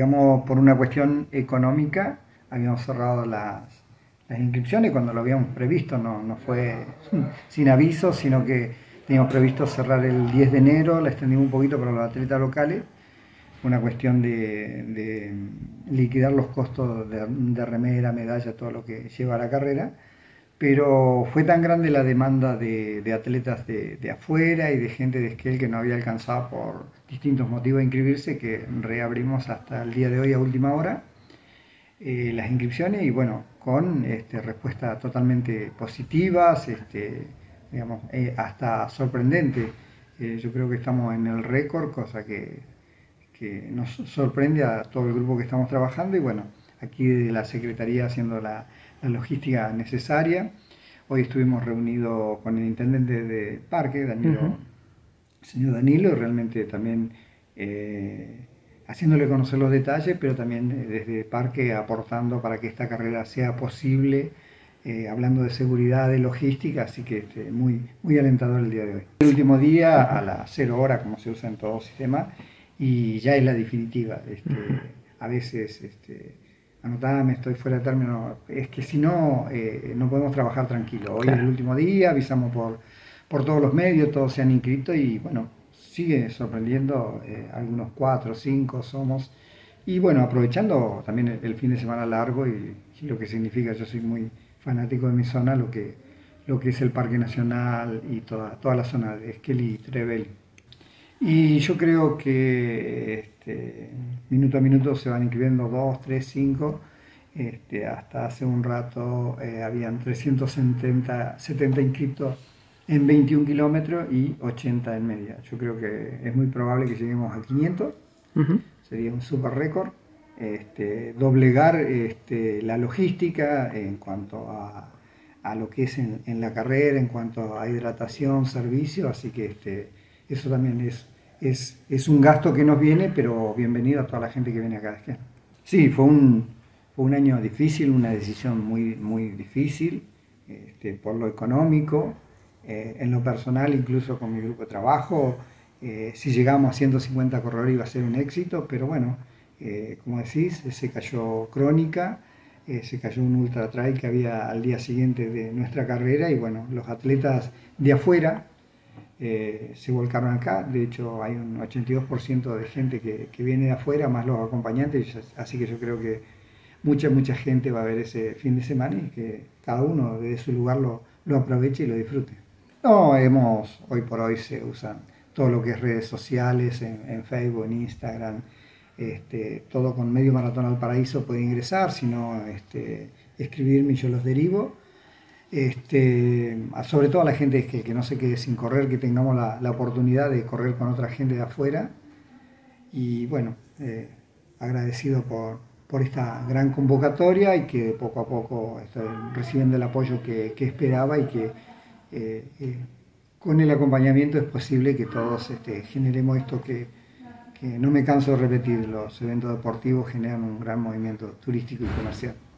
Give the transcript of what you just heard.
Digamos, por una cuestión económica, habíamos cerrado las inscripciones cuando lo habíamos previsto, no fue sin aviso, sino que teníamos previsto cerrar el 10 de enero, la extendimos un poquito para los atletas locales, una cuestión de liquidar los costos de remera, medalla, todo lo que lleva a la carrera, pero fue tan grande la demanda de atletas de afuera y de gente de Esquel que no había alcanzado por distintos motivos a inscribirse, que reabrimos hasta el día de hoy a última hora las inscripciones y bueno, con respuestas totalmente positivas, digamos, hasta sorprendente. Yo creo que estamos en el récord, cosa que nos sorprende a todo el grupo que estamos trabajando y bueno, aquí de la Secretaría haciendo la logística necesaria. Hoy estuvimos reunidos con el intendente de Parque, Danilo, señor Danilo, y realmente también haciéndole conocer los detalles, pero también desde Parque aportando para que esta carrera sea posible, hablando de seguridad, de logística, así que muy alentador el día de hoy. El último día a las 0 horas, como se usa en todo sistema, y ya es la definitiva. A veces anotame, estoy fuera de término, es que si no, no podemos trabajar tranquilo. Hoy es el último día, avisamos por todos los medios, todos se han inscrito y bueno, sigue sorprendiendo, algunos 4 o 5 somos. Y bueno, aprovechando también el fin de semana largo y lo que significa, yo soy muy fanático de mi zona, lo que es el Parque Nacional y toda la zona de Esquel y Trebel. Y yo creo que minuto a minuto se van inscribiendo 2, 3, 5. Hasta hace un rato habían 370 inscritos en 21 kilómetros y 80 en media. Yo creo que es muy probable que lleguemos a 500. Sería un super récord. Doblegar la logística en cuanto a lo que es en la carrera, en cuanto a hidratación, servicio. Así que eso también es un gasto que nos viene, pero bienvenido a toda la gente que viene acá. Sí, fue un año difícil, una decisión muy difícil, por lo económico, en lo personal, incluso con mi grupo de trabajo. Si llegamos a 150 corredores iba a ser un éxito, pero bueno, como decís, se cayó Crónica, se cayó un ultra trail que había al día siguiente de nuestra carrera y bueno, los atletas de afuera se volcaron acá. De hecho hay un 82% de gente que viene de afuera, más los acompañantes, así que yo creo que mucha gente va a ver ese fin de semana y que cada uno desde su lugar lo aproveche y lo disfrute. No, hoy por hoy se usan todo lo que es redes sociales, en Facebook, en Instagram, todo con Medio Maratón al Paraíso puede ingresar, si no escribirme y yo los derivo. Sobre todo a la gente que no se quede sin correr, que tengamos la oportunidad de correr con otra gente de afuera. Y bueno, agradecido por esta gran convocatoria y que poco a poco estoy recibiendo el apoyo que esperaba y que con el acompañamiento es posible que todos generemos esto que no me canso de repetir, los eventos deportivos generan un gran movimiento turístico y comercial.